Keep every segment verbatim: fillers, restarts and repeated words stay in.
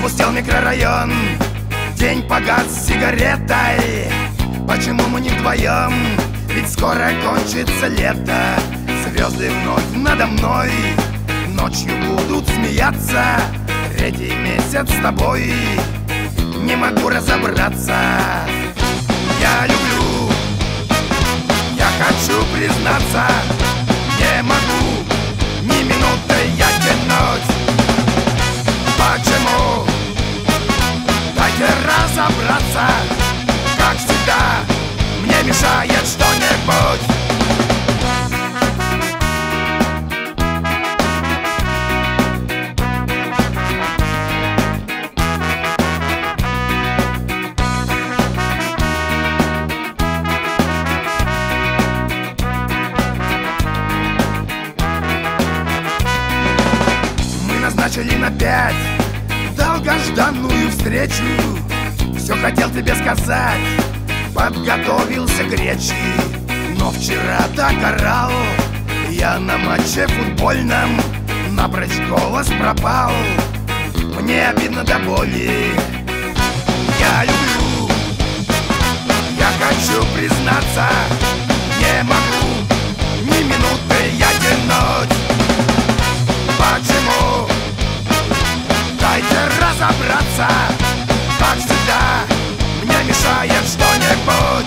Опустел микрорайон, день погас сигаретой. Почему мы не вдвоем? Ведь скоро кончится лето. Звезды вновь надо мной ночью будут смеяться. Третий месяц с тобой, не могу разобраться. Я люблю, я хочу признаться, не могу ни минуты я тянуть. Почему? Дайте разобраться. Как всегда, мне мешает что-нибудь. Мы назначили на пять долгожданную встречу. Все хотел тебе сказать, подготовился к речи. Но вчера так орал я на матче футбольном, напрочь голос пропал. Мне обидно до боли. Я люблю, я хочу признаться, не могу ни минуты я тянуть. Почему? Дайте разобраться. Как всегда, мне мешает что-нибудь.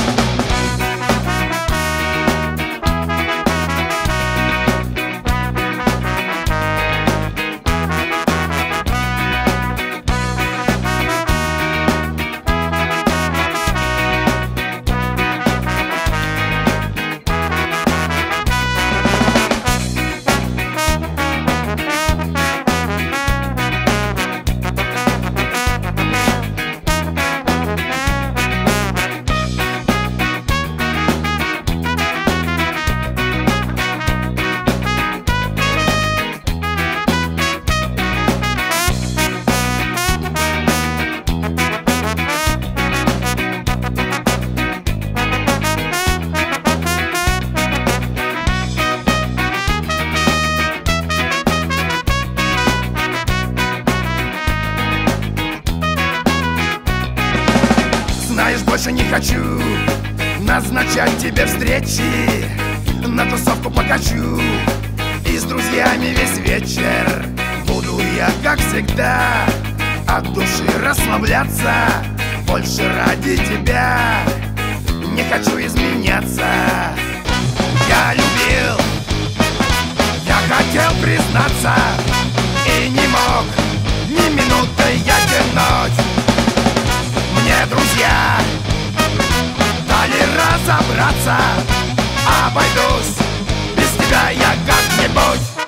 Знаешь, больше не хочу назначать тебе встречи. На тусовку покачу и с друзьями весь вечер. Буду я, как всегда, от души расслабляться. Больше ради тебя не хочу изменяться. Я любил, я хотел признаться, и не мог ни минуты я тянуть. Мне друзья дали разобраться. Обойдусь без тебя я как-нибудь.